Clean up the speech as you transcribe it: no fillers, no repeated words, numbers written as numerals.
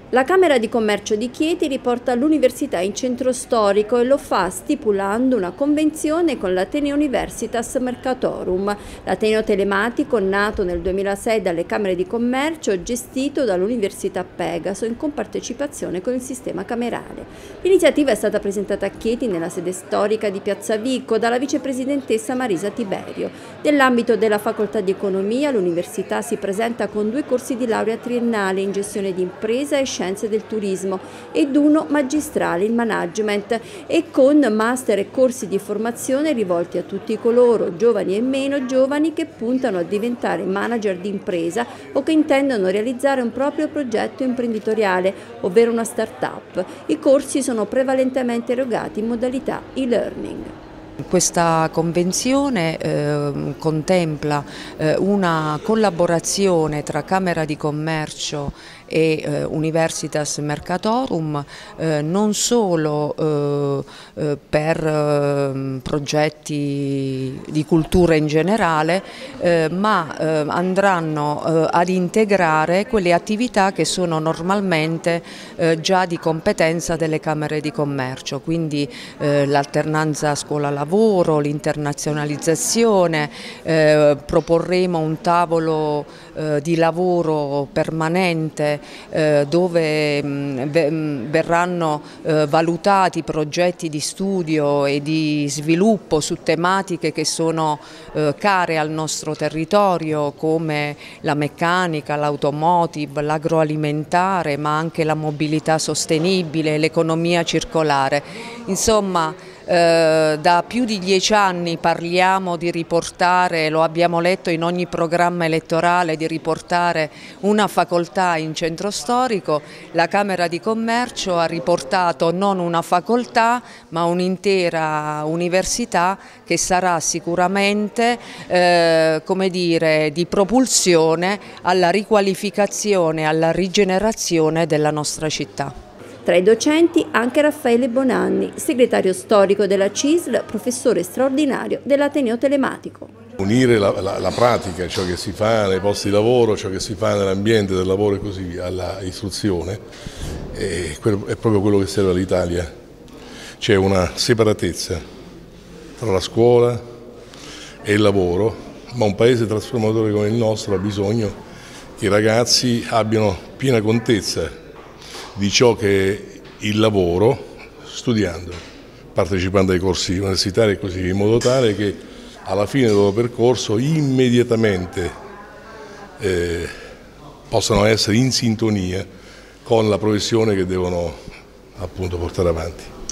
La Camera di Commercio di Chieti riporta l'università in centro storico e lo fa stipulando una convenzione con l'Ateneo Universitas Mercatorum, l'ateneo telematico nato nel 2006 dalle Camere di Commercio, gestito dall'Università Pegaso in compartecipazione con il sistema camerale. L'iniziativa è stata presentata a Chieti nella sede storica di Piazza Vico dalla vicepresidentessa Marisa Tiberio. Nell'ambito della facoltà di economia l'università si presenta con 2 corsi di laurea triennale in gestione di impresa e scienze del turismo ed uno magistrale in management e con master e corsi di formazione rivolti a tutti coloro, giovani e meno giovani, che puntano a diventare manager di impresa o che intendono realizzare un proprio progetto imprenditoriale, ovvero una start-up. I corsi sono prevalentemente erogati in modalità e-learning. Questa convenzione contempla una collaborazione tra Camera di Commercio e Universitas Mercatorum non solo per progetti di cultura in generale, ma andranno ad integrare quelle attività che sono normalmente già di competenza delle Camere di Commercio, quindi l'alternanza scuola-lavoro, l'internazionalizzazione, proporremo un tavolo di lavoro permanente dove verranno valutati progetti di studio e di sviluppo su tematiche che sono care al nostro territorio, come la meccanica, l'automotive, l'agroalimentare, ma anche la mobilità sostenibile, l'economia circolare. Insomma, da più di 10 anni parliamo di riportare, lo abbiamo letto in ogni programma elettorale, di riportare una facoltà in centro storico. La Camera di Commercio ha riportato non una facoltà ma un'intera università che sarà sicuramente come dire, di propulsione alla riqualificazione, alla rigenerazione della nostra città. Tra i docenti anche Raffaele Bonanni, segretario storico della CISL, professore straordinario dell'Ateneo Telematico. Unire la pratica, ciò che si fa nei posti di lavoro, ciò che si fa nell'ambiente del lavoro e così via, alla istruzione, è proprio quello che serve all'Italia. C'è una separatezza tra la scuola e il lavoro, ma un paese trasformatore come il nostro ha bisogno che i ragazzi abbiano piena contezza di ciò che è il lavoro, studiando, partecipando ai corsi universitari e così via, in modo tale che alla fine del loro percorso immediatamente possano essere in sintonia con la professione che devono appunto portare avanti.